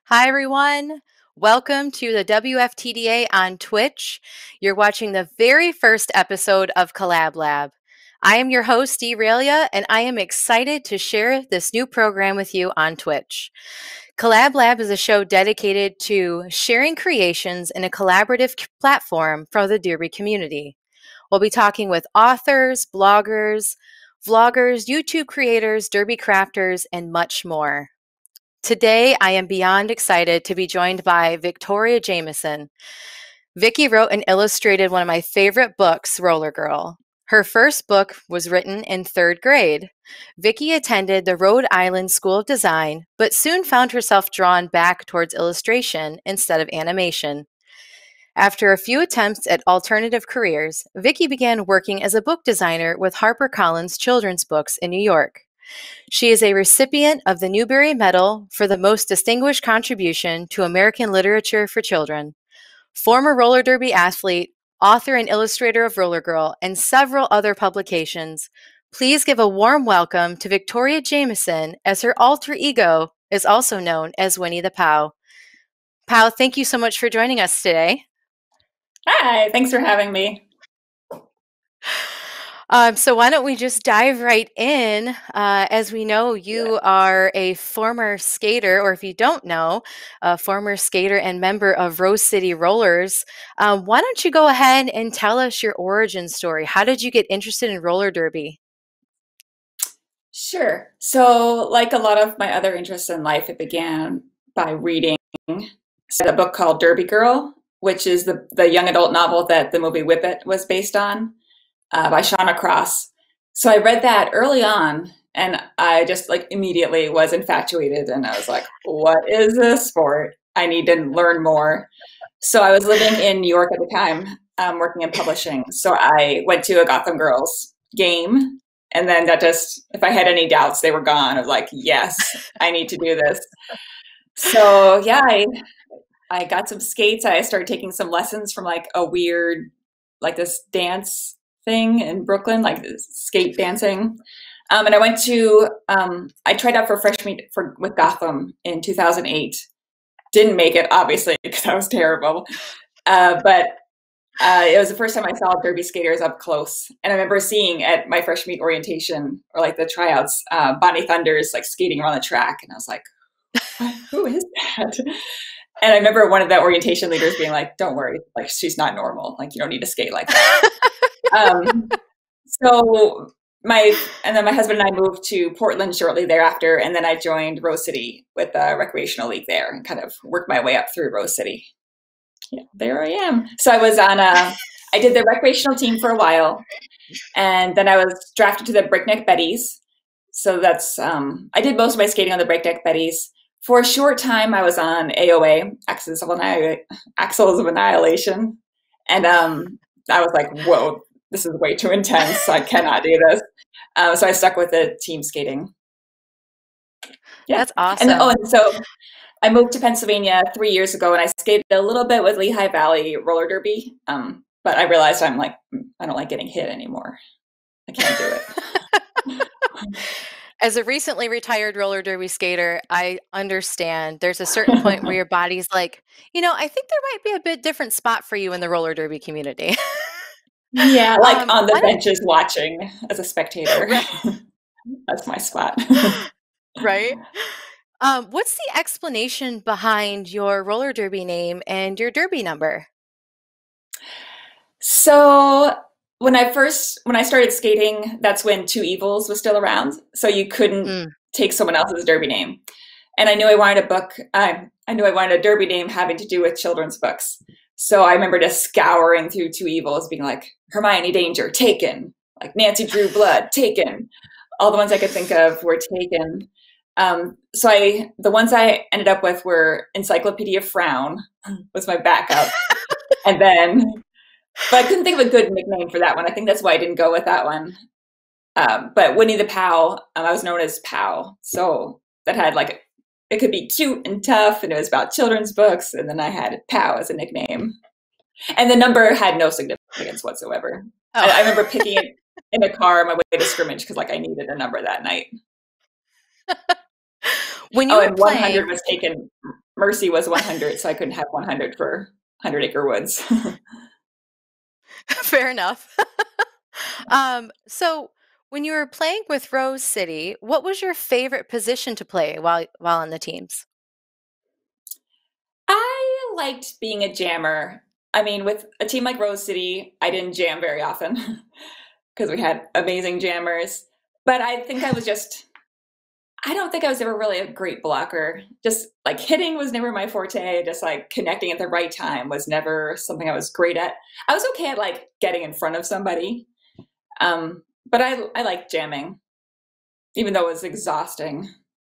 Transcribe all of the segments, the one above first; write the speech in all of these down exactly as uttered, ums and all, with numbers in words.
Hi, everyone. Welcome to the W F T D A on Twitch. You're watching the very first episode of Collab Lab. I am your host, Aurelia, and I am excited to share this new program with you on Twitch. Collab Lab is a show dedicated to sharing creations in a collaborative c- platform for the Derby community. We'll be talking with authors, bloggers, vloggers, YouTube creators, Derby crafters, and much more. Today, I am beyond excited to be joined by Victoria Jamieson. Vicky wrote and illustrated one of my favorite books, Roller Girl. Her first book was written in third grade. Vicky attended the Rhode Island School of Design, but soon found herself drawn back towards illustration instead of animation. After a few attempts at alternative careers, Vicky began working as a book designer with HarperCollins Children's Books in New York. She is a recipient of the Newbery Medal for the most distinguished contribution to American literature for children, former roller derby athlete, author and illustrator of Roller Girl, and several other publications. Please give a warm welcome to Victoria Jamieson, as her alter ego is also known as Winnie the P O W. P O W, thank you so much for joining us today. Hi, thanks for having me. Um, so why don't we just dive right in? Uh, as we know, you Yeah. are a former skater, or if you don't know, a former skater and member of Rose City Rollers. Um, why don't you go ahead and tell us your origin story? How did you get interested in roller derby? Sure. So, like a lot of my other interests in life, it began by reading a book called Derby Girl, which is the, the young adult novel that the movie Whip It was based on, uh, by Shauna Cross. So I read that early on, and I just like immediately was infatuated, and I was like, what is this sport? I need to learn more. So I was living in New York at the time, um, working in publishing. So I went to a Gotham Girls game. And then that just, if I had any doubts, they were gone. I was like, yes, I need to do this. So yeah, I, I got some skates. I started taking some lessons from like a weird, like this dance thing in Brooklyn, like this skate dancing. Um, and I went to, um, I tried out for Fresh Meat for, with Gotham in two thousand eight. Didn't make it, obviously, because I was terrible. Uh, but uh, it was the first time I saw derby skaters up close. And I remember seeing at my fresh meat orientation, or like the tryouts, uh, Bonnie Thunders like skating around the track. And I was like, what? Who is that? And I remember one of the orientation leaders being like, don't worry, like she's not normal. Like you don't need to skate like that. um, so my, and then my husband and I moved to Portland shortly thereafter. And then I joined Rose City with the recreational league there and kind of worked my way up through Rose City. Yeah, there I am. So I was on a, I did the recreational team for a while, and then I was drafted to the Breakneck Betties. So that's, um, I did most of my skating on the Breakneck Betties. For a short time, I was on A O A, Axles of, Annihil- Axles of Annihilation. And um, I was like, whoa, this is way too intense. So I cannot do this. Uh, so I stuck with the team skating. Yeah. That's awesome. And, oh, and so I moved to Pennsylvania three years ago, and I skated a little bit with Lehigh Valley roller derby. Um, but I realized I'm like, I don't like getting hit anymore. I can't do it. As a recently retired roller derby skater, I understand there's a certain point where your body's like, you know, I think there might be a bit different spot for you in the roller derby community. Yeah, like um, on the why don't- benches watching as a spectator. Right. That's my spot. Right? Um, what's the explanation behind your roller derby name and your derby number? So when I first, when I started skating, that's when Two Evils was still around. So you couldn't Mm. take someone else's derby name. And I knew I wanted a book. I, I knew I wanted a derby name having to do with children's books. So I remember just scouring through Two Evils, being like, Hermione Danger, taken. Like Nancy Drew Blood, taken. All the ones I could think of were taken. Um, so I, the ones I ended up with were Encyclopedia Frown was my backup. And then, but I couldn't think of a good nickname for that one. I think that's why I didn't go with that one. Um, but Winnie the P O W, um, I was known as P O W. So that had like, it could be cute and tough, and it was about children's books. And then I had P O W as a nickname. And the number had no significance whatsoever. Oh. I, I remember picking it in a car on my way to scrimmage because like I needed a number that night. When you oh, were and playing, one hundred was taken Mercy was one hundred, so I couldn't have one hundred for Hundred Acre Woods. Fair enough. um, so when you were playing with Rose City, what was your favorite position to play while while on the teams? I liked being a jammer. I mean, with a team like Rose City, I didn't jam very often because we had amazing jammers. But I think I was just, I don't think I was ever really a great blocker. Just like hitting was never my forte. Just like connecting at the right time was never something I was great at. I was okay at like getting in front of somebody. Um, but I, I like jamming, even though it was exhausting.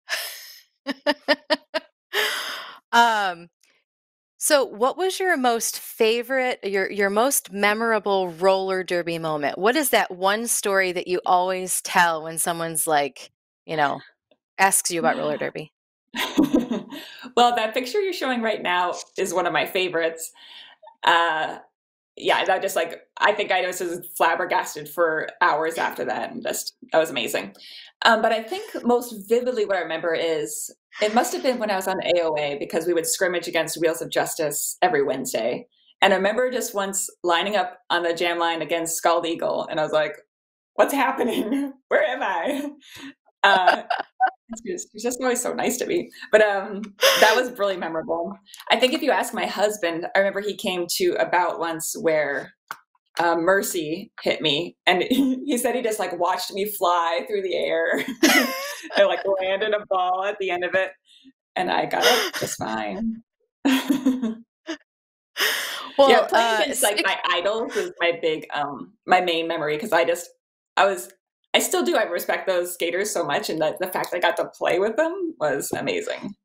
um, so what was your most favorite, your your most memorable roller derby moment? What is that one story that you always tell when someone's like, you know, asks you about roller derby? Well, that picture you're showing right now is one of my favorites. Uh, yeah, that just like I think I was just flabbergasted for hours after that, and just that was amazing. Um, but I think most vividly what I remember is it must have been when I was on A O A because we would scrimmage against Wheels of Justice every Wednesday, and I remember just once lining up on the jam line against Scald Eagle, and I was like, "What's happening? Where am I?" Uh, She's she's just always so nice to me. But um, that was really memorable. I think if you ask my husband, I remember he came to a bout once where uh, Mercy hit me, and he said he just like watched me fly through the air. I like landed a ball at the end of it, and I got up just fine. Yeah, Well, playing uh, against like stick my idols is my big, um, my main memory because I just, I was, I still do. I respect those skaters so much, and the, the fact that I got to play with them was amazing.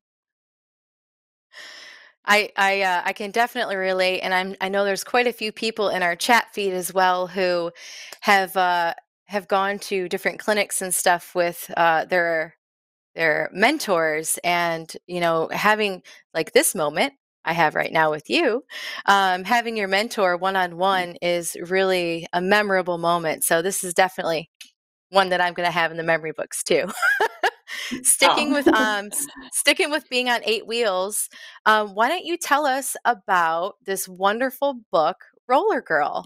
I I uh, I can definitely relate, and I'm I know there's quite a few people in our chat feed as well who have uh, have gone to different clinics and stuff with uh, their their mentors, and you know having like this moment I have right now with you, um, having your mentor one on one is really a memorable moment. So this is definitely one that I'm going to have in the memory books too. Sticking with Oh, um s- sticking with being on eight wheels, um, why don't you tell us about this wonderful book, Roller Girl?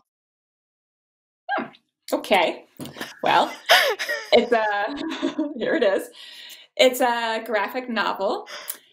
okay. Well, it's a here it is. It's a graphic novel.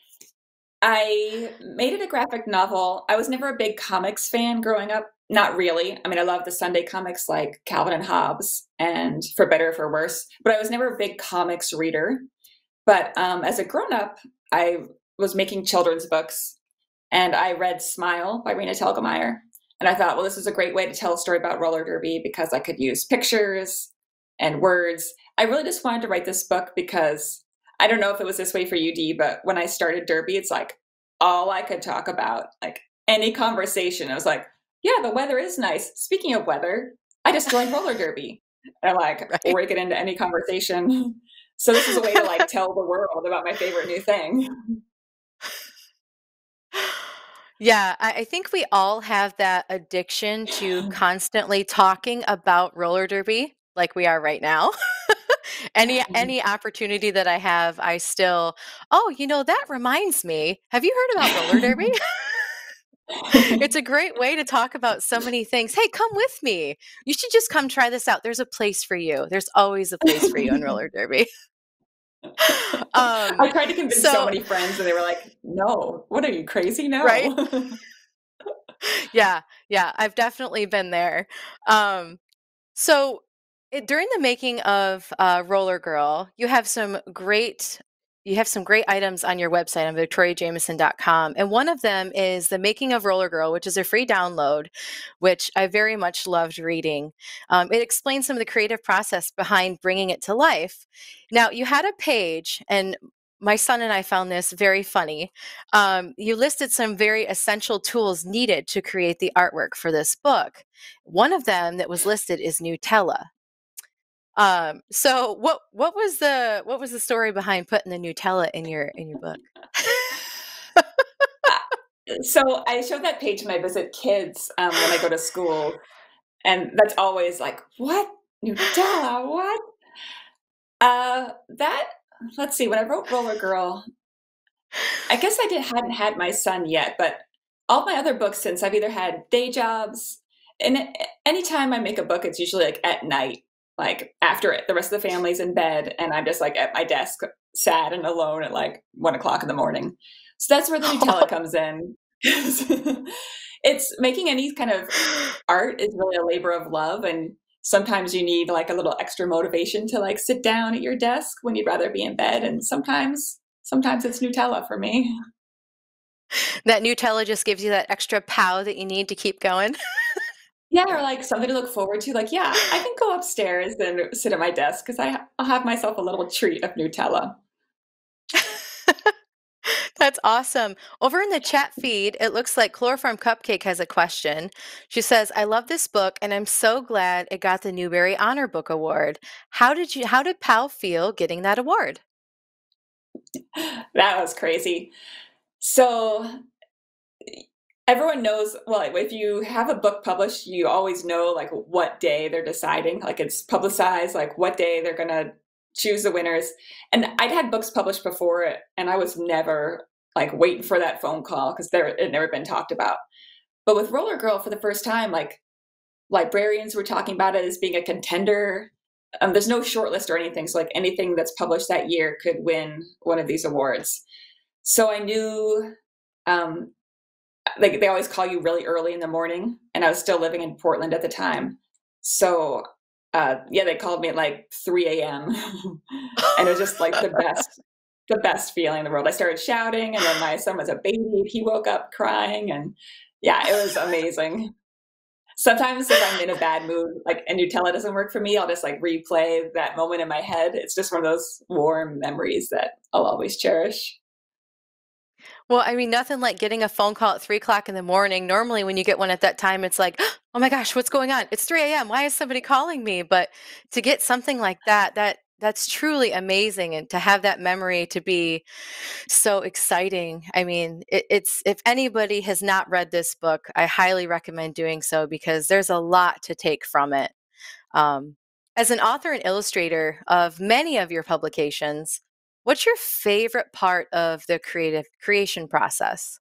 I made it a graphic novel. I was never a big comics fan growing up. Not really. I mean, I love the Sunday comics like Calvin and Hobbes and For Better or For Worse, but I was never a big comics reader. But um, as a grown up, I was making children's books, and I read Smile by Rena Telgemeier. And I thought, well, this is a great way to tell a story about roller derby because I could use pictures and words. I really just wanted to write this book because I don't know if it was this way for you, Dee, but when I started derby, it's like all I could talk about, like any conversation. I was like, yeah, the weather is nice. Speaking of weather, I just joined roller derby. And I'm like, Right. or we get into any conversation. So this is a way to like tell the world about my favorite new thing. Yeah, I, I think we all have that addiction to constantly talking about roller derby like we are right now. any any opportunity that I have, I still, oh, you know, that reminds me. Have you heard about roller derby? It's a great way to talk about so many things. Hey, come with me. You should just come try this out. There's a place for you. There's always a place for you in roller derby. um, I tried to convince so so many friends, and they were like, "No, what are you crazy? right. No." Yeah, yeah, I've definitely been there. Um, so it, during the making of uh, Roller Girl, you have some great you have some great items on your website on victoria jamieson dot com, and one of them is the making of Roller Girl, which is a free download, which I very much loved reading. Um, it explains some of the creative process behind bringing it to life. Now, you had a page, and my son and I found this very funny. Um, you listed some very essential tools needed to create the artwork for this book. One of them that was listed is Nutella. Um, so what what was the what was the story behind putting the Nutella in your in your book? Uh, so I show that page when I visit kids um, when I go to school, and that's always like, "What Nutella? What?" Uh, that let's see. When I wrote Roller Girl, I guess I did, hadn't had my son yet, but all my other books since I've either had day jobs, and anytime I make a book, it's usually like at night, like after it, the rest of the family's in bed, and I'm just like at my desk, sad and alone at like one o'clock in the morning. So that's where the Nutella comes in. It's making any kind of art is really a labor of love, and sometimes you need like a little extra motivation to like sit down at your desk when you'd rather be in bed, and sometimes sometimes it's Nutella for me. That Nutella just gives you that extra pow that you need to keep going. Yeah, or like something to look forward to. Like, yeah, I can go upstairs and sit at my desk because I I'll have myself a little treat of Nutella. That's awesome. Over in the chat feed, it looks like Chloroform Cupcake has a question. She says, "I love this book and I'm so glad it got the Newbery Honor Book Award. How did you how did P O W feel getting that award?" That was crazy. So everyone knows, well, if you have a book published, you always know like what day they're deciding. Like it's publicized, like what day they're gonna choose the winners. And I'd had books published before it, and I was never like waiting for that phone call because there it had never been talked about. But with Roller Girl, for the first time, like librarians were talking about it as being a contender. Um, there's no shortlist or anything, so like anything that's published that year could win one of these awards. So I knew, um, like they always call you really early in the morning, and I was still living in Portland at the time. So uh, yeah, they called me at like three a.m. and it was just like the best, the best feeling in the world. I started shouting, and then my son was a baby. He woke up crying, and yeah, it was amazing. Sometimes if I'm in a bad mood, like and Nutella doesn't work for me, I'll just like replay that moment in my head. It's just one of those warm memories that I'll always cherish. Well, I mean, nothing like getting a phone call at three o'clock in the morning. Normally, when you get one at that time, it's like, oh my gosh, what's going on? It's three a.m. Why is somebody calling me? But to get something like that, that that's truly amazing, and to have that memory to be so exciting. I mean, it, it's if anybody has not read this book, I highly recommend doing so because there's a lot to take from it. Um, as an author and illustrator of many of your publications, what's your favorite part of the creative creation process?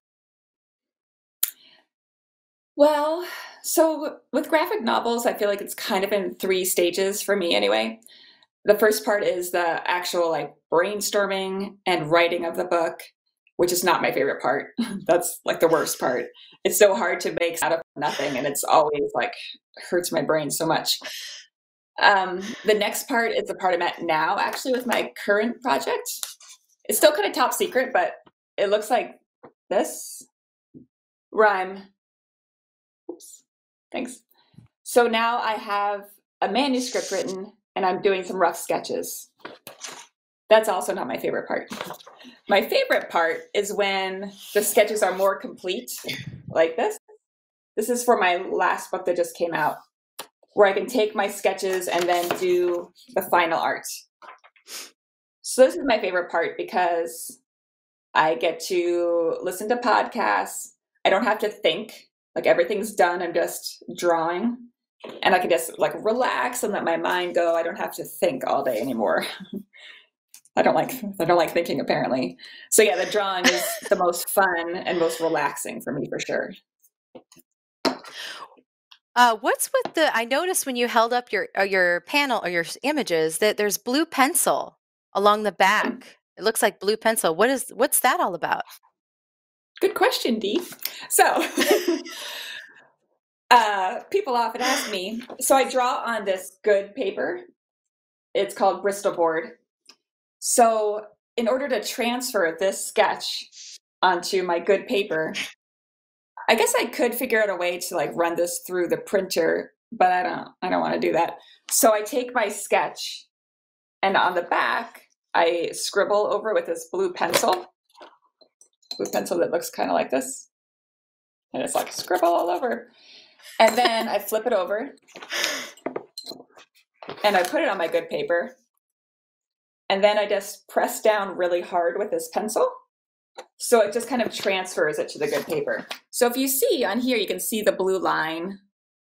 Well, so with graphic novels, I feel like it's kind of in three stages for me anyway. The first part is the actual like brainstorming and writing of the book, which is not my favorite part. That's like the worst part. It's so hard to make out of nothing, and it's always like hurts my brain so much. Um, the next part is the part I'm at now, actually, with my current project. It's still kind of top secret, but it looks like this rhyme. Oops, thanks. So now I have a manuscript written, and I'm doing some rough sketches. That's also not my favorite part. My favorite part is when the sketches are more complete, like this. This is for my last book that just came out, where I can take my sketches and then do the final art. So this is my favorite part because I get to listen to podcasts. I don't have to think. Like everything's done. I'm just drawing. And I can just like relax and let my mind go. I don't have to think all day anymore. I don't like I don't like thinking apparently. So yeah, the drawing is the most fun and most relaxing for me for sure. Uh, what's with the? I noticed when you held up your uh, your panel or your s- images that there's blue pencil along the back. It looks like blue pencil. What is what's that all about? Good question, Dee. So uh, people often ask me, so I draw on this good paper. It's called Bristol board. So in order to transfer this sketch onto my good paper, I guess I could figure out a way to like run this through the printer, but I don't I don't want to do that. So I take my sketch, and on the back I scribble over with this blue pencil. Blue pencil that looks kind of like this. And it's like scribble all over. And then I flip it over and I put it on my good paper. And then I just press down really hard with this pencil. So it just kind of transfers it to the good paper. So if you see on here, you can see the blue line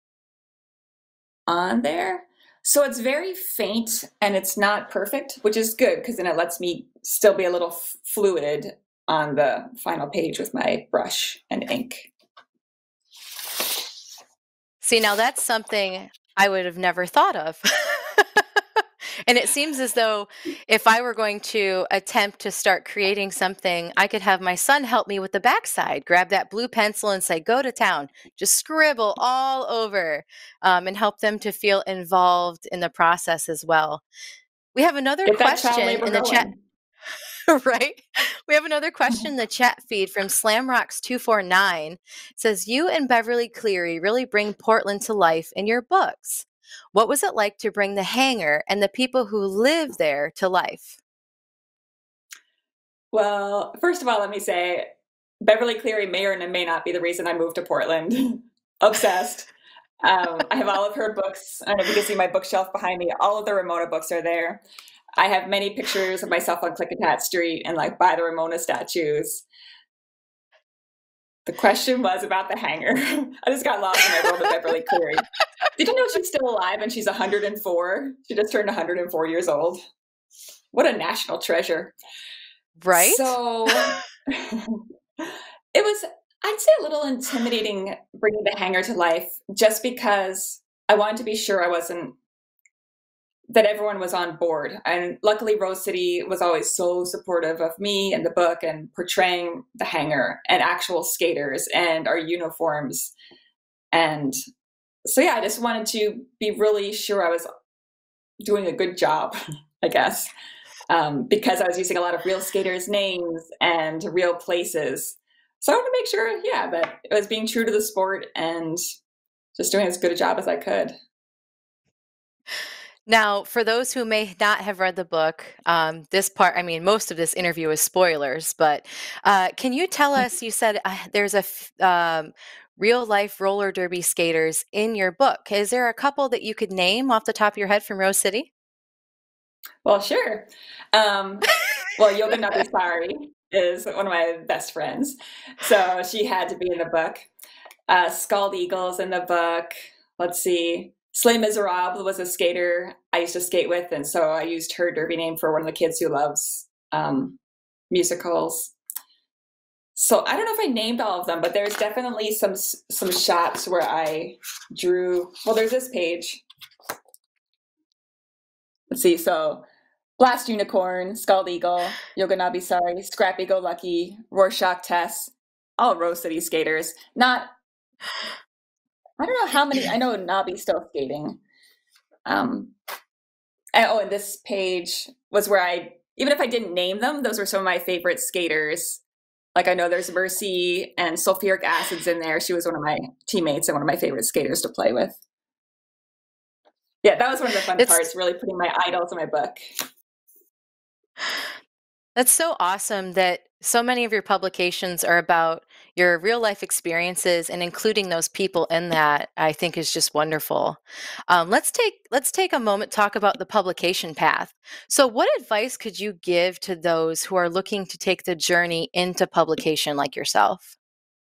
on there. So it's very faint and it's not perfect, which is good because then it lets me still be a little f- fluid on the final page with my brush and ink. See, now that's something I would have never thought of. And it seems as though if I were going to attempt to start creating something, I could have my son help me with the backside, grab that blue pencil and say, go to town, just scribble all over, um, and help them to feel involved in the process as well. We have another Get that child question labor in the chat. going. Right? We have another question in the chat feed from Slamrocks two four nine. It says, you and Beverly Cleary really bring Portland to life in your books. What was it like to bring the hangar and the people who live there to life? Well, first of all, let me say Beverly Cleary may or may not be the reason I moved to Portland. Obsessed. Um, I have all of her books. I don't know if you can see my bookshelf behind me. All of the Ramona books are there. I have many pictures of myself on Clickitat Street and like by the Ramona statues. The question was about the hangar. I just got lost in my world of Beverly Cleary. Did you know she's still alive and she's one hundred four? She just turned one hundred four years old. What a national treasure. Right? So it was, I'd say, a little intimidating bringing the hangar to life just because I wanted to be sure I wasn't, that everyone was on board. And luckily, Rose City was always so supportive of me and the book and portraying the hangar and actual skaters and our uniforms. And so, yeah, I just wanted to be really sure I was doing a good job, I guess, um, because I was using a lot of real skaters' names and real places. So I wanted to make sure, yeah, that it was being true to the sport and just doing as good a job as I could. Now, for those who may not have read the book, um, this part, I mean, most of this interview is spoilers, but uh, can you tell us, you said uh, there's a f- um, real life roller derby skaters in your book. Is there a couple that you could name off the top of your head from Rose City? Well, sure. Um, well, Yoga Nabisari is one of my best friends, so she had to be in the book. Uh, Scald Eagles in the book. Let's see. Slay Miserable was a skater I used to skate with, and so I used her derby name for one of the kids who loves um, musicals. So I don't know if I named all of them, but there's definitely some some shots where I drew. Well, there's this page. Let's see. So Blast Unicorn, Scald Eagle, Yoga Nabisari, Scrappy Go Lucky, Rorschach Tess, all Rose City skaters. Not, I don't know how many. I know Nabi's still skating. Um, and, oh, and this page was where I, even if I didn't name them, those were some of my favorite skaters. Like I know there's Mercy and Sulfuric Acid's in there. She was one of my teammates and one of my favorite skaters to play with. Yeah, that was one of the fun It's, parts, really putting my idols in my book. That's so awesome that so many of your publications are about your real life experiences and including those people in that, I think is just wonderful. Um, let's take let's take a moment talk about the publication path. So what advice could you give to those who are looking to take the journey into publication like yourself?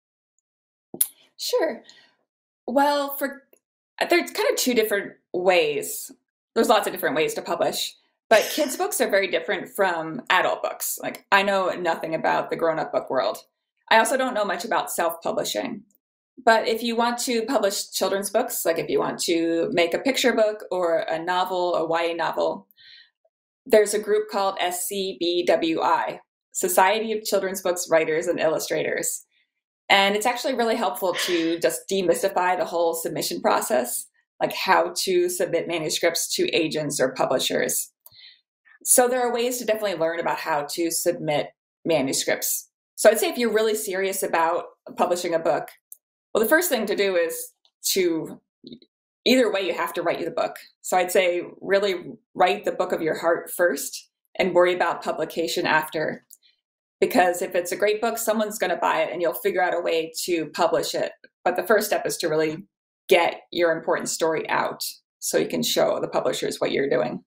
Sure. Well, for there's kind of two different ways. There's lots of different ways to publish, but kids' books are very different from adult books. Like I know nothing about the grown-up book world. I also don't know much about self-publishing. But if you want to publish children's books, like if you want to make a picture book or a novel, a Y A novel, there's a group called S C B W I, Society of Children's Books Writers and Illustrators. And it's actually really helpful to just demystify the whole submission process, like how to submit manuscripts to agents or publishers. So there are ways to definitely learn about how to submit manuscripts. So I'd say if you're really serious about publishing a book, well, the first thing to do is to, either way, you have to write the book. So I'd say really write the book of your heart first and worry about publication after. Because if it's a great book, someone's going to buy it and you'll figure out a way to publish it. But the first step is to really get your important story out so you can show the publishers what you're doing.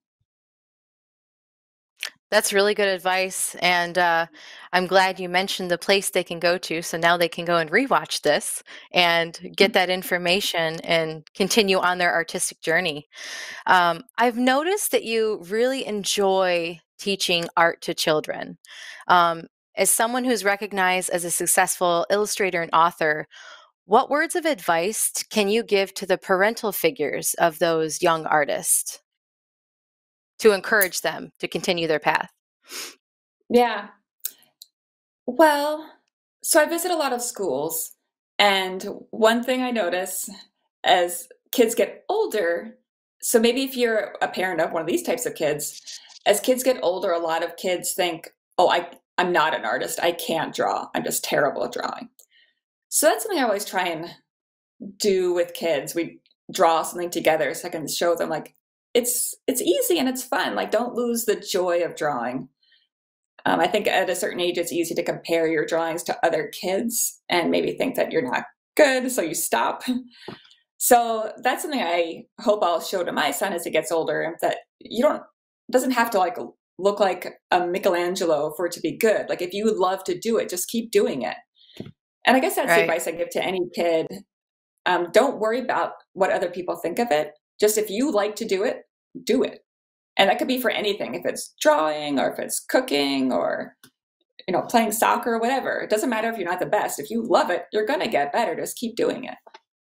That's really good advice. And uh, I'm glad you mentioned the place they can go to. So now they can go and rewatch this and get that information and continue on their artistic journey. Um, I've noticed that you really enjoy teaching art to children. Um, as someone who's recognized as a successful illustrator and author, what words of advice can you give to the parental figures of those young artists to encourage them to continue their path? Yeah. Well, so I visit a lot of schools, and one thing I notice as kids get older, so maybe if you're a parent of one of these types of kids, as kids get older, a lot of kids think, oh, I, I'm not an artist. I can't draw. I'm just terrible at drawing. So that's something I always try and do with kids. We draw something together so I can show them like it's it's easy and it's fun. Like, don't lose the joy of drawing. Um, I think at a certain age, it's easy to compare your drawings to other kids and maybe think that you're not good, so you stop. So that's something I hope I'll show to my son as he gets older, that you don't, doesn't have to like look like a Michelangelo for it to be good. Like, if you would love to do it, just keep doing it. And I guess that's Right. the advice I give to any kid. Um, don't worry about what other people think of it. Just if you like to do it, do it. And that could be for anything, if it's drawing or if it's cooking or, you know, playing soccer or whatever. It doesn't matter if you're not the best. If you love it, you're going to get better. Just keep doing it.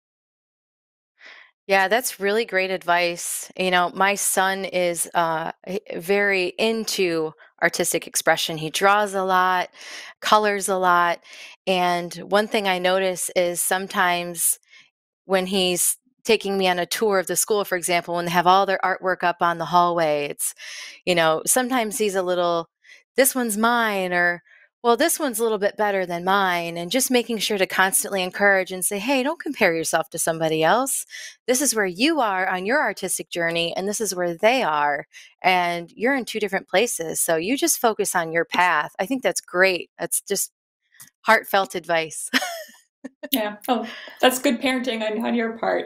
Yeah, that's really great advice. You know, my son is uh, h- very into artistic expression. He draws a lot, colors a lot. And one thing I notice is sometimes when he's taking me on a tour of the school, for example, when they have all their artwork up on the hallway, it's, you know, sometimes he's a little, this one's mine, or, well, this one's a little bit better than mine. And just making sure to constantly encourage and say, hey, don't compare yourself to somebody else. This is where you are on your artistic journey, and this is where they are. And you're in two different places. So you just focus on your path. I think that's great. That's just heartfelt advice. Yeah. Oh, that's good parenting on, on your part.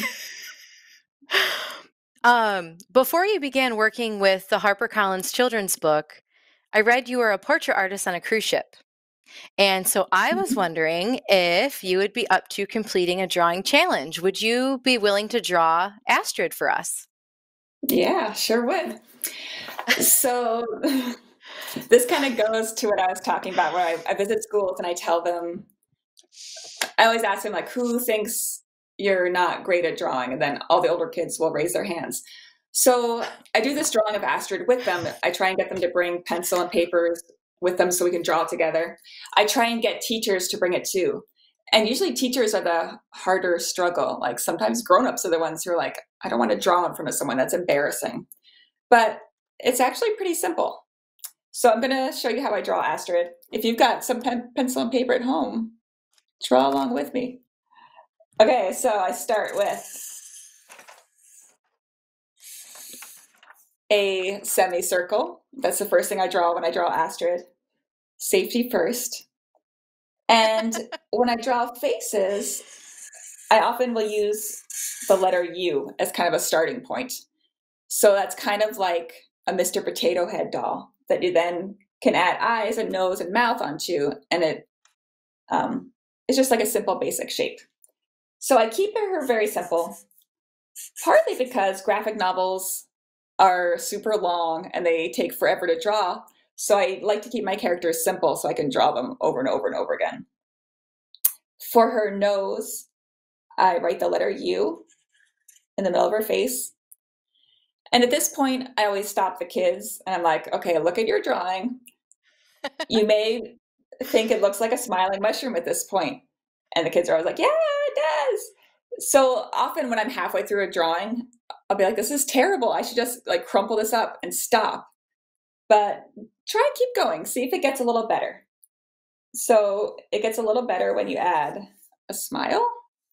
Um, before you began working with the HarperCollins children's book, I read you were a portrait artist on a cruise ship. And so I was wondering if you would be up to completing a drawing challenge. Would you be willing to draw Astrid for us? Yeah, sure would. So this kind of goes to what I was talking about, where I, I visit schools and I tell them, I always ask them, like, who thinks you're not great at drawing? And then all the older kids will raise their hands. So I do this drawing of Astrid with them. I try and get them to bring pencil and papers with them so we can draw together. I try and get teachers to bring it too. And usually teachers are the harder struggle. Like, sometimes grownups are the ones who are like, I don't want to draw in front of someone. That's embarrassing. But it's actually pretty simple. So I'm going to show you how I draw Astrid. If you've got some pen, pencil and paper at home, draw along with me. Okay, so I start with a semicircle. That's the first thing I draw when I draw Astrid. Safety first. And when I draw faces, I often will use the letter U as kind of a starting point. So that's kind of like a Mister Potato Head doll that you then can add eyes and nose and mouth onto, and it um, it's just like a simple basic shape. So I keep her very simple, partly because graphic novels are super long and they take forever to draw. So I like to keep my characters simple so I can draw them over and over and over again. For her nose, I write the letter U in the middle of her face. And at this point, I always stop the kids and I'm like, okay, look at your drawing. You may think it looks like a smiling mushroom at this point. And the kids are always like, yeah, it does. So often when I'm halfway through a drawing, I'll be like, this is terrible. I should just like crumple this up and stop. But try and keep going. See if it gets a little better. So it gets a little better when you add a smile.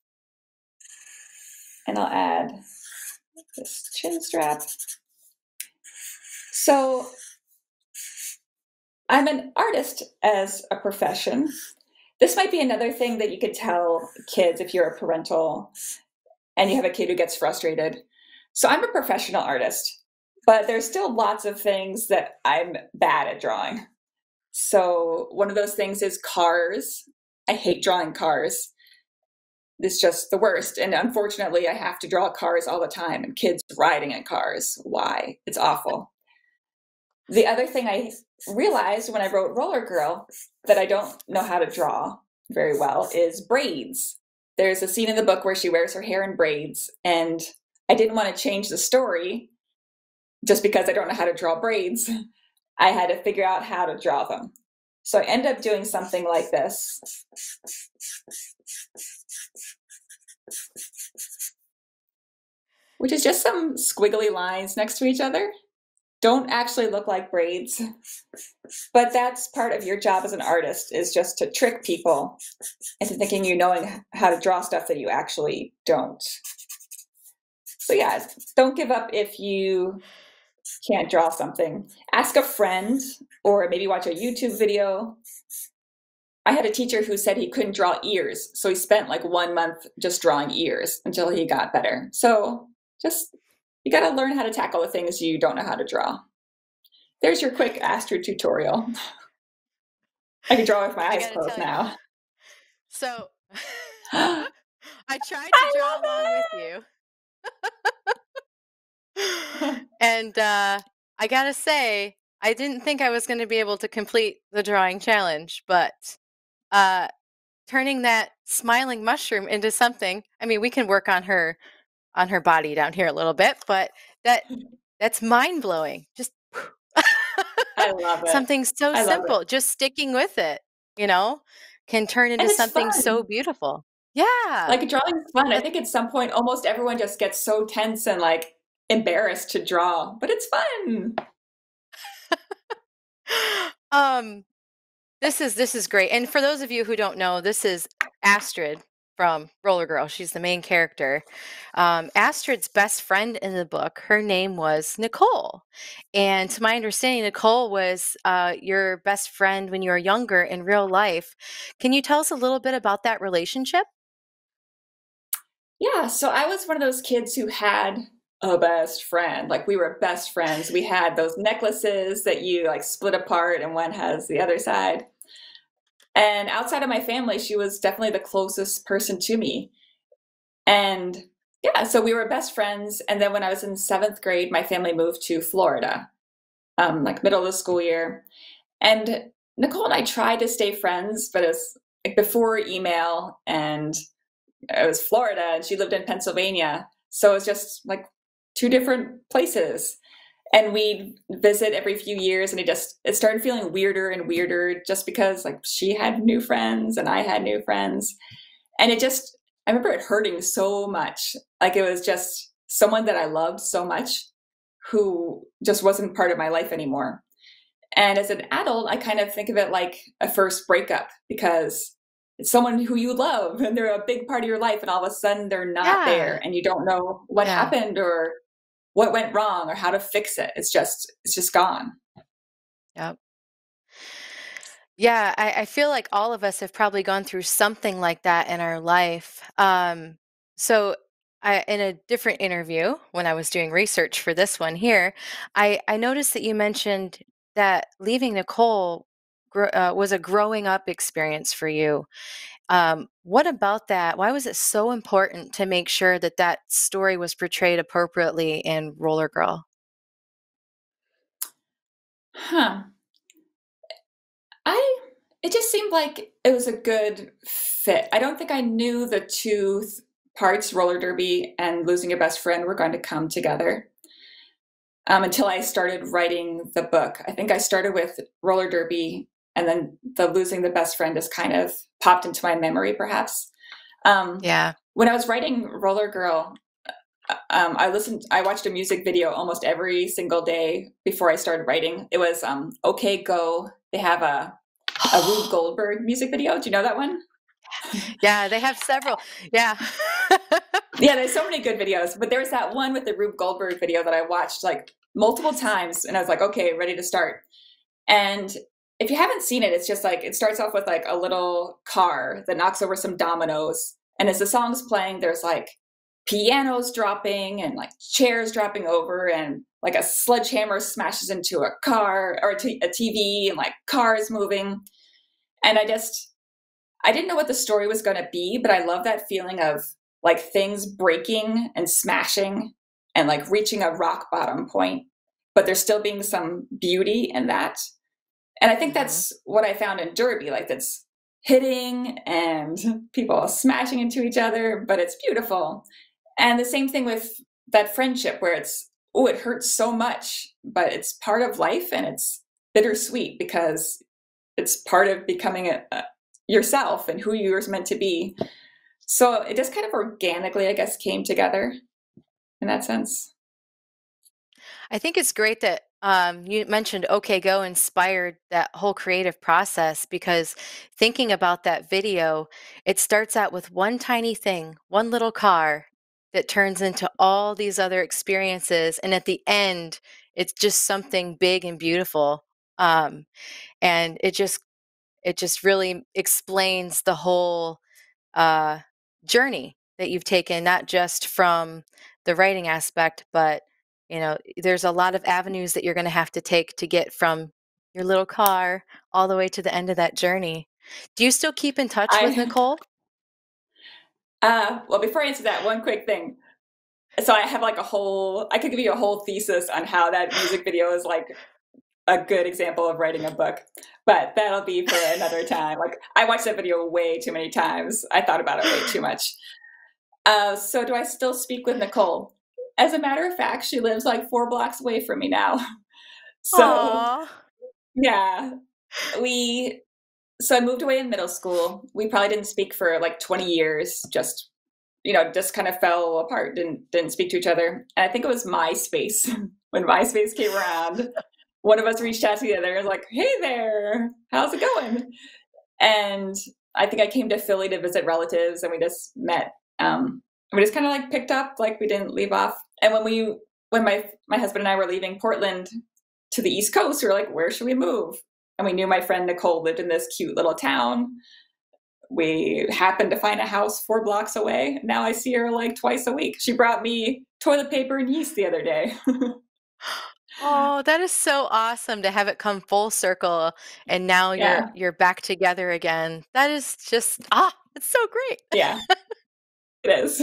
And I'll add this chin strap. So I'm an artist as a profession. This might be another thing that you could tell kids if you're a parental and you have a kid who gets frustrated. So I'm a professional artist, but there's still lots of things that I'm bad at drawing. So one of those things is cars. I hate drawing cars. It's just the worst. And unfortunately, I have to draw cars all the time and kids riding in cars. Why? It's awful. The other thing I realized when I wrote Roller Girl that I don't know how to draw very well is braids. There's a scene in the book where she wears her hair in braids, and I didn't want to change the story just because I don't know how to draw braids. I had to figure out how to draw them. So I ended up doing something like this. Which is just some squiggly lines next to each other. Don't actually look like braids. But that's part of your job as an artist, is just to trick people into thinking you knowing how to draw stuff that you actually don't. So yeah, don't give up if you can't draw something. Ask a friend, or maybe watch a YouTube video. I had a teacher who said he couldn't draw ears, so he spent like one month just drawing ears until he got better. So just, you got to learn how to tackle the things you don't know how to draw. There's your quick Astrid tutorial. I can draw with my eyes closed now. So I tried to draw along with you. And uh, I gotta say, I didn't think I was going to be able to complete the drawing challenge, but uh, turning that smiling mushroom into something, I mean, we can work on her on her body down here a little bit, but that that's mind-blowing. Just I love it. Something so I simple, just sticking with it, you know, can turn into something fun. so beautiful. Yeah. Like, drawing's fun. I think at some point, almost everyone just gets so tense and like embarrassed to draw, but it's fun. um, this is this is great. And for those of you who don't know, this is Astrid from Roller Girl. She's the main character. Um, Astrid's best friend in the book, her name was Nicole. And to my understanding, Nicole was uh, your best friend when you were younger in real life. Can you tell us a little bit about that relationship? Yeah, so I was one of those kids who had a best friend. Like, we were best friends. We had those necklaces that you like split apart and one has the other side. And outside of my family, she was definitely the closest person to me. And yeah, so we were best friends. And then when I was in seventh grade, my family moved to Florida, um, like middle of the school year. And Nicole and I tried to stay friends, but it was like before email, and it was Florida and she lived in Pennsylvania. So it was just like two different places. And we'd visit every few years, and it just, it started feeling weirder and weirder just because like she had new friends and I had new friends. And it just, I remember it hurting so much. Like, it was just someone that I loved so much who just wasn't part of my life anymore. And as an adult, I kind of think of it like a first breakup, because it's someone who you love and they're a big part of your life, and all of a sudden they're not Yeah. there, and you don't know what Yeah. happened or what went wrong or how to fix it. It's just, it's just gone. Yep. Yeah, I, I feel like all of us have probably gone through something like that in our life. Um, so I, in a different interview, when I was doing research for this one here, I, I noticed that you mentioned that leaving Nicole gro- uh, was a growing up experience for you. Um, what about that? Why was it so important to make sure that that story was portrayed appropriately in Roller Girl? Huh. I, it just seemed like it was a good fit. I don't think I knew the two th- parts, roller derby and losing your best friend, were going to come together um, until I started writing the book. I think I started with roller derby, and then the losing the best friend just kind of popped into my memory, perhaps. Um, Yeah. when I was writing Roller Girl, um, I listened, I watched a music video almost every single day before I started writing. It was um, OK Go. They have a, a Rube Goldberg music video. Do you know that one? Yeah, they have several. Yeah. Yeah, there's so many good videos, but there was that one with the Rube Goldberg video that I watched like multiple times, and I was like, okay, ready to start. And if you haven't seen it, it's just like, it starts off with like a little car that knocks over some dominoes. And as the song's playing, there's like pianos dropping and like chairs dropping over, and like a sledgehammer smashes into a car or a, t- a T V, and like cars moving. And I just, I didn't know what the story was going to be, but I love that feeling of like things breaking and smashing and like reaching a rock bottom point, but there's still being some beauty in that. And I think Mm-hmm. that's what I found in Derby, like that's hitting and people smashing into each other, but it's beautiful. And the same thing with that friendship where it's, oh, it hurts so much, but it's part of life and it's bittersweet because it's part of becoming a, a yourself and who you're meant to be. So it just kind of organically, I guess, came together in that sense. I think it's great that um, you mentioned OK Go inspired that whole creative process because thinking about that video, it starts out with one tiny thing, one little car that turns into all these other experiences. And at the end, it's just something big and beautiful. Um, and it just it just really explains the whole uh, journey that you've taken, not just from the writing aspect, but you know, there's a lot of avenues that you're going to have to take to get from your little car all the way to the end of that journey. Do you still keep in touch with I, Nicole? uh, well, before I answer that, one quick thing. So I have like a whole, I could give you a whole thesis on how that music video is like a good example of writing a book, but that'll be for another time. Like I watched that video way too many times. I thought about it way too much. Uh, so do I still speak with Nicole? As a matter of fact, she lives like four blocks away from me now. So Aw. yeah, we, so I moved away in middle school. We probably didn't speak for like twenty years, just, you know, just kind of fell apart, didn't, didn't speak to each other. And I think it was MySpace. When MySpace came around, one of us reached out to the other, like, hey there, how's it going? And I think I came to Philly to visit relatives and we just met. Um, we just kind of like picked up, like we didn't leave off. And when we, when my, my husband and I were leaving Portland to the East Coast, we were like, where should we move? And we knew my friend Nicole lived in this cute little town. We happened to find a house four blocks away. Now I see her like twice a week. She brought me toilet paper and yeast the other day. Oh, that is so awesome to have it come full circle and now you're Yeah. you're back together again. That is just ah, it's so great. Yeah, it is.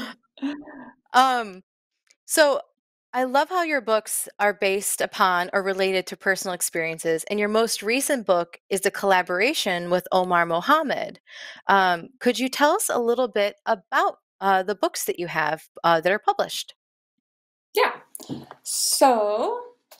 Um, so I love how your books are based upon or related to personal experiences, and your most recent book is a collaboration with Omar Mohammed. Um, could you tell us a little bit about uh, the books that you have uh, that are published? Yeah. So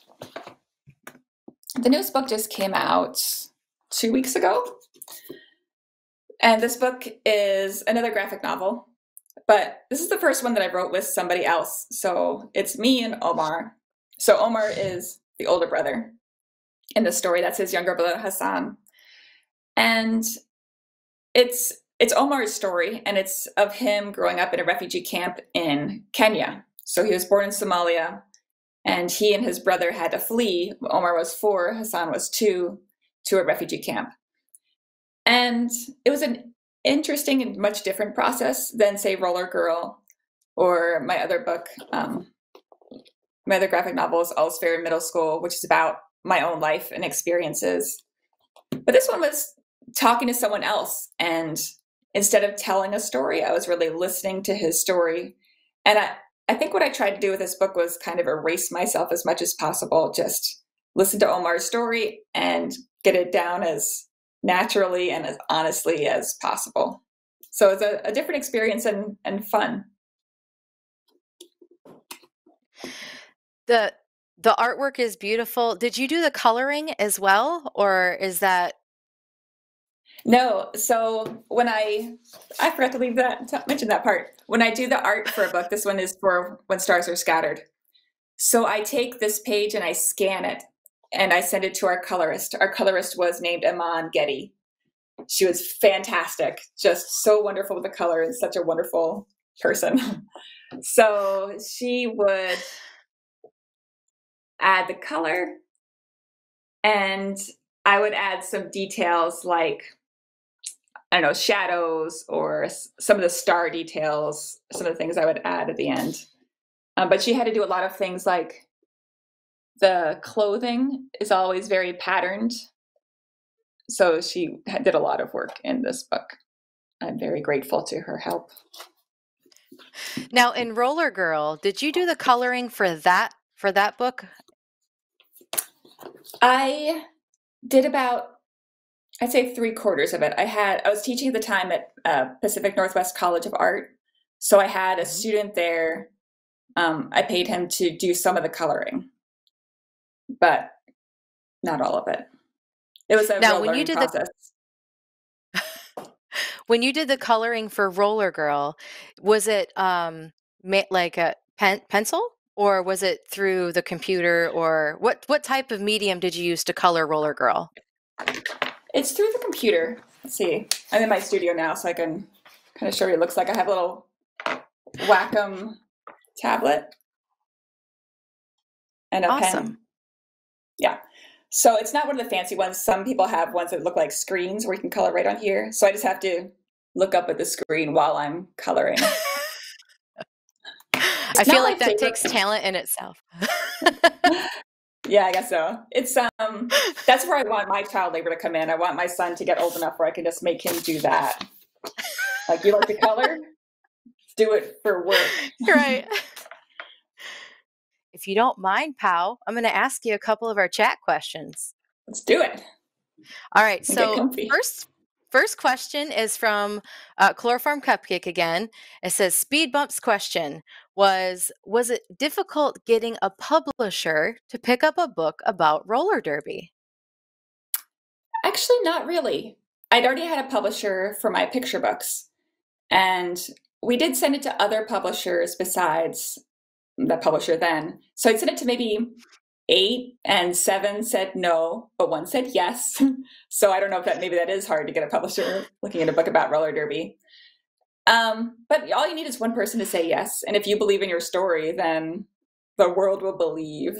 the newest book just came out two weeks ago. And this book is another graphic novel, but this is the first one that I wrote with somebody else. So it's me and Omar. So Omar is the older brother in the story. That's his younger brother, Hassan. And it's it's Omar's story, and it's of him growing up in a refugee camp in Kenya. So he was born in Somalia, and he and his brother had to flee. Omar was four, Hassan was two, to a refugee camp. And it was an interesting and much different process than, say, Roller Girl or my other book. Um, my other graphic novel is All's Fair in Middle School, which is about my own life and experiences. But this one was talking to someone else. And instead of telling a story, I was really listening to his story. And I, I think what I tried to do with this book was kind of erase myself as much as possible, just listen to Omar's story and get it down as naturally and as honestly as possible. So it's a, a different experience and, and fun. The the artwork is beautiful. Did you do the coloring as well, or is that No, so when I, I forgot to leave that, to mention that part. When I do the art for a book, this one is for When Stars Are Scattered. So I take this page and I scan it and I send it to our colorist. Our colorist was named Iman Getty. She was fantastic, just so wonderful with the color and such a wonderful person. So she would add the color and I would add some details like, I don't know, shadows or some of the star details, some of the things I would add at the end. Um, but she had to do a lot of things like the clothing is always very patterned. So she did a lot of work in this book. I'm very grateful to her help. now in Roller Girl? Did you do the coloring for that for that book? I did about, I'd say three quarters of it. I had, I was teaching at the time at uh, Pacific Northwest College of Art. So I had a Mhm. student there. Um, I paid him to do some of the coloring, but not all of it. It was a Now, real when you learning did the process. when you did the coloring for Roller Girl, was it um ma- like a pen pencil or was it through the computer or what what type of medium did you use to color Roller Girl? It's through the computer. Let's see. I'm in my studio now, so I can kind of show you what it looks like. I have a little Wacom tablet and a pen. Awesome. Yeah. So it's not one of the fancy ones. Some people have ones that look like screens where you can color right on here. So I just have to look up at the screen while I'm coloring. I It's feel not my like that favorite. takes talent in itself. Yeah, I guess so. It's um that's where I want my child labor to come in. I want my son to get old enough where I can just make him do that. Like, you like to color? Do it for work. Right. If you don't mind, Pow, I'm going to ask you a couple of our chat questions. Let's do it All right. and get So comfy. first, first question is from uh, Chloroform Cupcake again. It says, Speed Bumps question was, was it difficult getting a publisher to pick up a book about roller derby? Actually, not really. I'd already had a publisher for my picture books, and we did send it to other publishers besides the publisher then. So I'd sent it to maybe eight, and seven said no, but one said yes. So I don't know if that maybe that is hard to get a publisher looking at a book about roller derby. Um, but all you need is one person to say yes, and if you believe in your story, then the world will believe.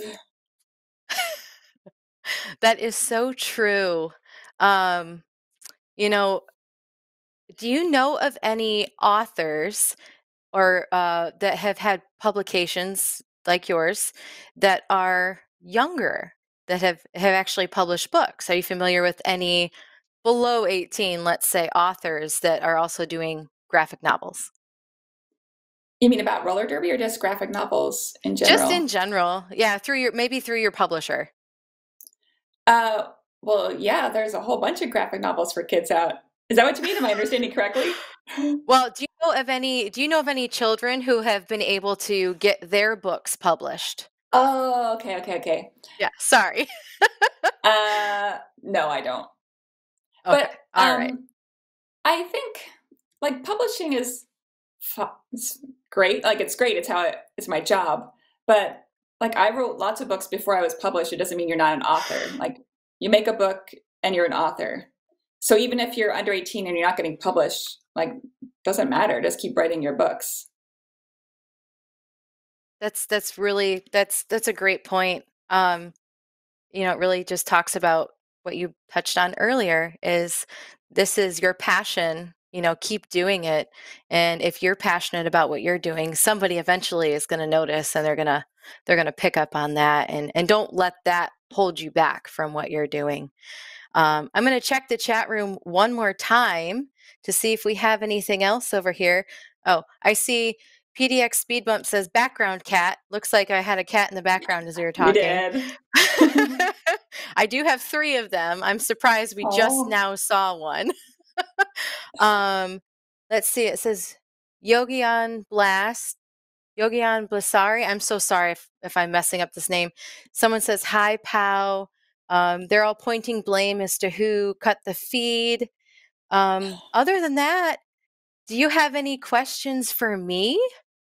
That is so true. Um, you know, do you know of any authors or uh, that have had publications like yours that are younger that have have actually published books? Are you familiar with any below eighteen, let's say, authors that are also doing graphic novels? You mean about roller derby or just graphic novels in Just in general? general. Yeah, through your maybe through your publisher. Uh, well, yeah, there's a whole bunch of graphic novels for kids out. Is that what you mean? Am I understanding correctly? Well, do you know of any do you know of any children who have been able to get their books published? Oh, okay, okay, okay. Yeah, sorry. Uh, no, I don't. Okay. But All right. um, I think like publishing is fu- it's great. Like, it's great. It's how it, it's my job. But like, I wrote lots of books before I was published. It doesn't mean you're not an author. Like, you make a book and you're an author. So even if you're under eighteen and you're not getting published, like, doesn't matter. Just keep writing your books. That's that's really that's that's a great point. Um, you know, it really just talks about what you touched on earlier is this is your passion, you know, keep doing it. And if you're passionate about what you're doing, somebody eventually is going to notice and they're going to they're going to pick up on that and and don't let that hold you back from what you're doing. Um, I'm going to check the chat room one more time to see if we have anything else over here. Oh, I see P D X Speed Bump says background cat. Looks like I had a cat in the background as we were You talking. did. I do have three of them. I'm surprised we just Oh, now saw one. um, let's see. It says Yogian Blast. Yogian Blasari. I'm so sorry if, if I'm messing up this name. Someone says, Hi, Pow. Um, they're all pointing blame as to who cut the feed. Um, other than that, do you have any questions for me?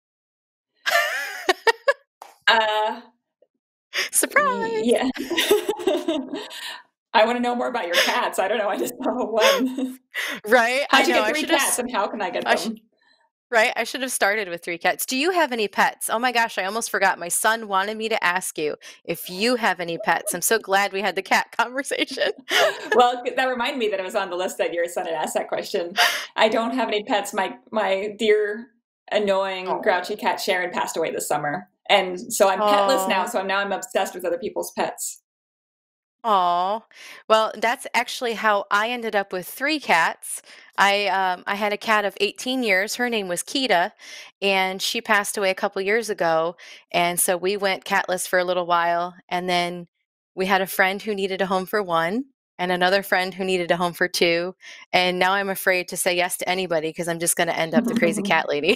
uh, Surprise! yeah. I want to know more about your cats. I don't know. I just saw one. Right? I How'd you know. get I three should have. cats, and how can I get I sh- them? right? I should have started with three cats. Do you have any pets? Oh my gosh, I almost forgot. My son wanted me to ask you if you have any pets. I'm so glad we had the cat conversation. Well, that reminded me that it was on the list that your son had asked that question. I don't have any pets. My my dear, annoying, grouchy Oh. cat Sharon passed away this summer, and so I'm petless now. Oh. So now I'm obsessed with other people's pets. Oh, well, that's actually how I ended up with three cats. I um, I had a cat of eighteen years. Her name was Kita, and she passed away a couple years ago. And so we went catless for a little while, and then we had a friend who needed a home for one. and another friend who needed a home for two. And now I'm afraid to say yes to anybody because I'm just going to end up the crazy cat lady.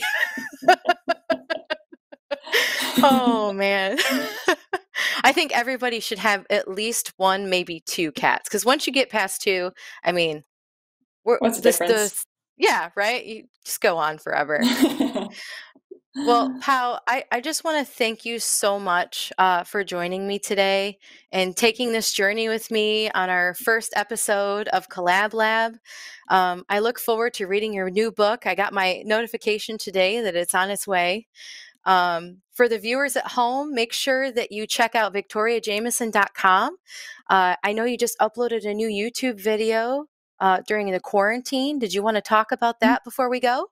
Oh, man. I think everybody should have at least one, maybe two cats. Because once you get past two, I mean, we're What's the this the difference? yeah, right? You just go on forever. Well, Pau, I, I just want to thank you so much uh, for joining me today and taking this journey with me on our first episode of Collab Lab. Um, I look forward to reading your new book. I got my notification today that it's on its way. Um, for the viewers at home, make sure that you check out victoria jamieson dot com. Uh, I know you just uploaded a new YouTube video uh, during the quarantine. Did you want to talk about that before we go?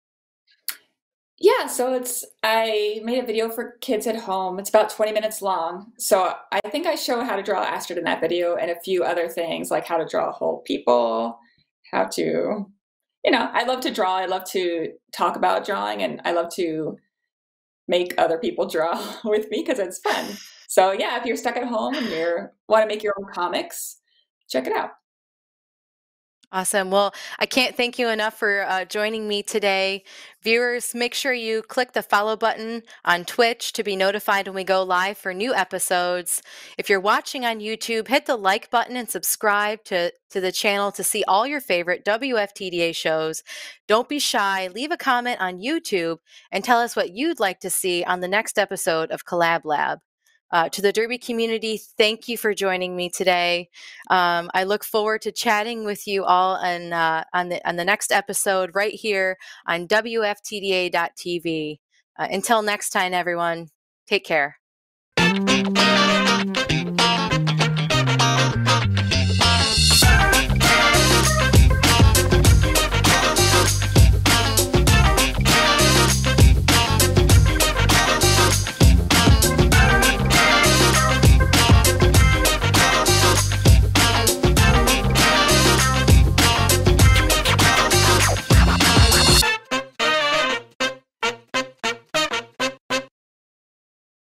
Yeah, so it's I made a video for kids at home. It's about twenty minutes long. So I think I show how to draw Astrid in that video and a few other things like how to draw whole people, how to, you know, I love to draw. I love to talk about drawing and I love to make other people draw with me because it's fun. So yeah, if you're stuck at home and you want to make your own comics, check it out. Awesome. Well, I can't thank you enough for uh, joining me today. Viewers, make sure you click the follow button on Twitch to be notified when we go live for new episodes. If you're watching on YouTube, hit the like button and subscribe to, to the channel to see all your favorite W F T D A shows. Don't be shy. Leave a comment on YouTube and tell us what you'd like to see on the next episode of Collab Lab. Uh, to the Derby community, thank you for joining me today. Um, I look forward to chatting with you all on, uh, on, the, on the next episode right here on W F T D A dot T V. Uh, until next time, everyone, take care.